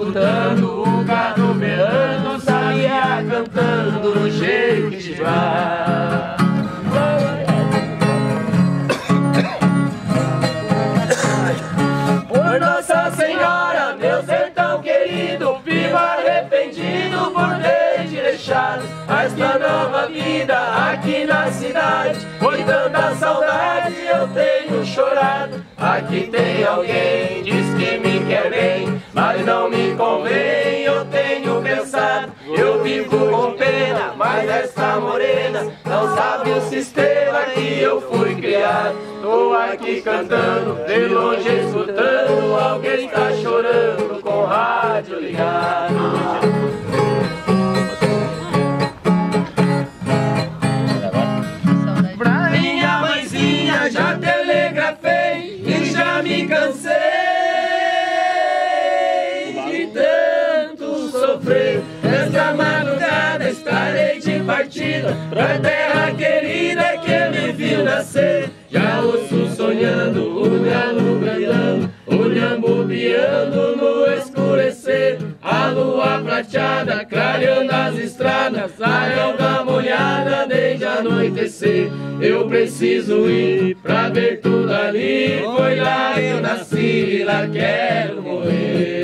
escutando o gado berrando, saía cantando no Jequitibá. Por Nossa Senhora, meu sertão querido, vivo arrependido por ter te deixado esta nova vida aqui na cidade. Foi tanta saudade, eu tenho chorado. Aqui tem alguém, diz que me quer bem, mas não me convém, eu tenho pensado. Eu vivo com pena, mas esta morena não sabe o sistema que eu fui criado. Tô aqui cantando, de longe escutando, alguém tá chorando com o rádio ligado. Pra minha mãezinha já telegrafei e já me cansei de tanto sofrer. Esta madrugada estarei de partida pra terra querida que me viu nascer. Já ouço sonhando, o galo bradando, o lhambo piando no escurecer. A lua prateada clareando as estradas, a relva molhada desde anoitecer. Eu preciso ir pra ver tudo ali, foi lá que eu nasci e lá quero morrer.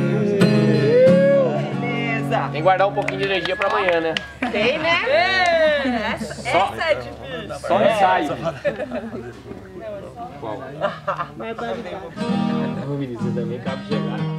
Beleza. Tem que guardar um pouquinho de energia pra amanhã, né? Tem, né? Essa é difícil. Só ensaio. Qual? Ô, Vinícius, também acaba de chegar.